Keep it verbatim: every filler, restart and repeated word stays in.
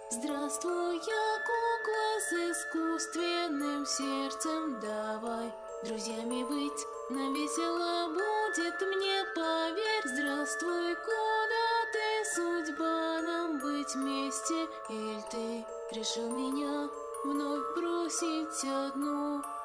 Здравствуй, я кукла с искусственным сердцем. Давай друзьями быть, нам весело будет, мне поверь. Здравствуй, куда ты, судьба нам быть вместе? Или ты решил меня вновь бросить одну?